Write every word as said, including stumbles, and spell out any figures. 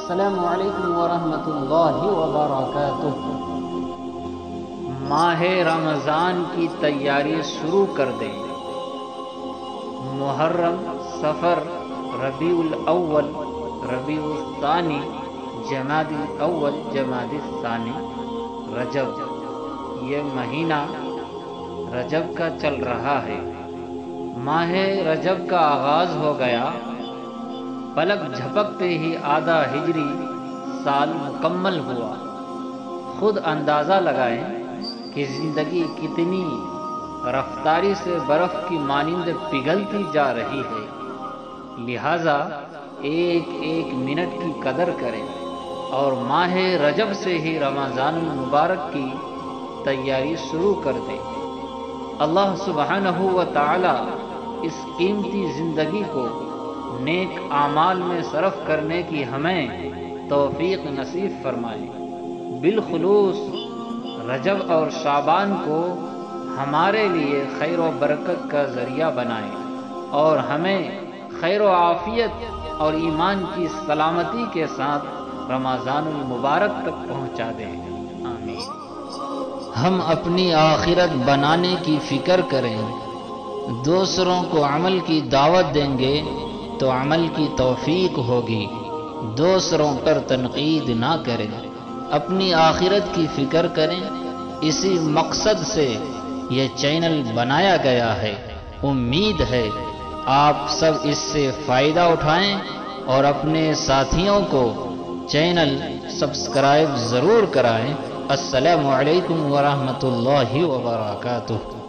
السلام علیکم ورحمۃ اللہ وبرکاتہ۔ ماہ رمضان کی تیاری شروع کر دیں۔ محرم، صفر، ربیع الاول، ربیع الثانی، جمادی الاول، جمادی الثانی، رجب، یہ مہینہ رجب کا چل رہا ہے۔ ماہ رجب کا آغاز ہو گیا، پلک جھپکتے ہی آدھا ہجری سال مکمل ہوا۔ خود اندازہ لگائیں کہ زندگی کتنی رفتاری سے برف کی مانند پگھلتی جا رہی ہے، لہٰذا ایک ایک منٹ کی قدر کریں اور ماہ رجب سے ہی رمضان المبارک کی تیاری شروع کر دیں۔ اللہ سبحانہ و تعالی اس قیمتی زندگی کو نیک اعمال میں صرف کرنے کی ہمیں توفیق نصیب فرمائے۔ بالخصوص رجب اور شعبان کو ہمارے لیے خیر و برکت کا ذریعہ بنائے اور ہمیں خیر و عافیت اور ایمان کی سلامتی کے ساتھ رمضان المبارک تک پہنچا دے۔ آمین۔ ہم اپنی آخرت بنانے کی فکر کریں، دوسروں کو عمل کی دعوت دیں گے تو عمل کی توفیق ہوگی، دوسروں پر تنقید نہ کریں، اپنی آخرت کی فکر کریں۔ اسی مقصد سے یہ چینل بنایا گیا ہے۔ امید ہے آپ سب اس سے فائدہ اٹھائیں اور اپنے ساتھیوں کو چینل سبسکرائب ضرور کرائیں۔ السلام علیکم ورحمۃ اللہ وبرکاتہ۔